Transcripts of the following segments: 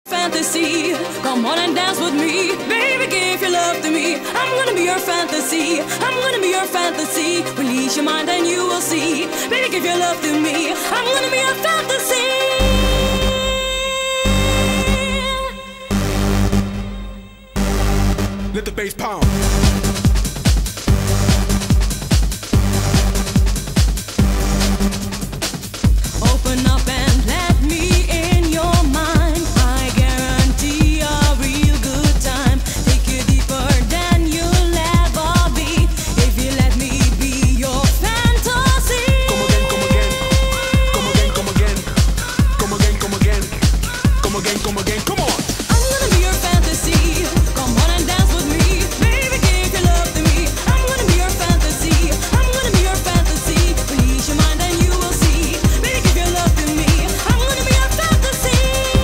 Fantasy, come on and dance with me. Baby, give your love to me. I'm gonna be your fantasy. I'm gonna be your fantasy. Release your mind and you will see. Baby, give your love to me. I'm gonna be your fantasy. Let the bass pound. Open up and let me in your mind. I guarantee a real good time. Take you deeper than you'll ever be. If you let me be your fantasy. Come again, come again. Come again, come again. Come again, come again. Come again, come again. Come on. I'm gonna be your fantasy. Come on and dance with me. Baby, give your love to me. I'm gonna be your fantasy. I'm gonna be your fantasy. Release your mind and you will see. Baby, give your love to me. I'm gonna be your fantasy.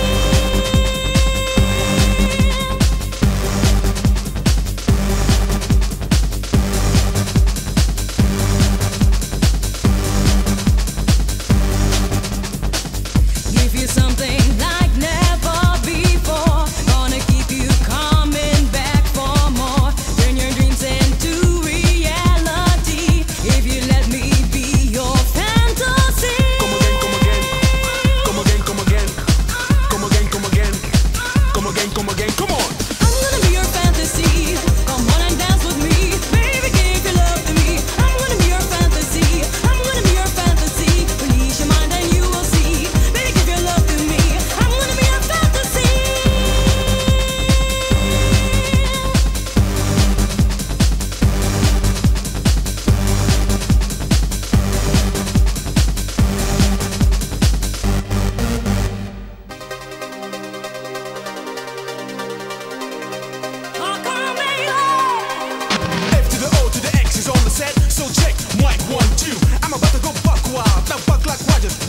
Give you something like never before. Gonna keep you coming back for more. Turn your dreams into reality. If you let me be your fantasy. Come again, come again. Come again, come again. Come again, come again. Come again, come again. Come on. I'm gonna be your fantasy. Come on and dance with me. Baby, give your love to me. I'm gonna be your fantasy. I'm gonna be your fantasy. Release your mind and you will see. Baby, give your love to me. I'm gonna be your fantasy. Oh, come on, baby. F to the O to the X is on the set. So check, mic 1, 2. I'm about to go buck wild. Now buck like Roger.